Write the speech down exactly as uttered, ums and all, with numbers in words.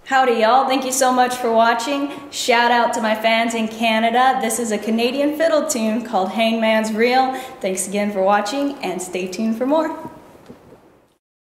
Howdy y'all, thank you so much for watching. Shout out to my fans in Canada. This is a Canadian fiddle tune called Hangman's Reel. Thanks again for watching and stay tuned for more.